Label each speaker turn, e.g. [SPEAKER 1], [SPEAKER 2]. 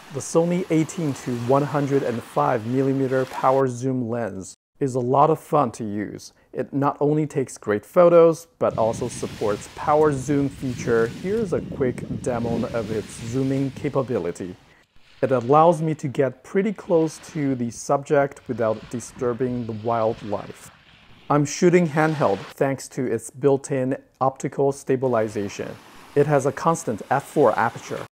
[SPEAKER 1] The Sony 18 to 105mm power zoom lens is a lot of fun to use. It not only takes great photos, but also supports power zoom feature. Here's a quick demo of its zooming capability. It allows me to get pretty close to the subject without disturbing the wildlife. I'm shooting handheld thanks to its built-in optical stabilization. It has a constant f4 aperture,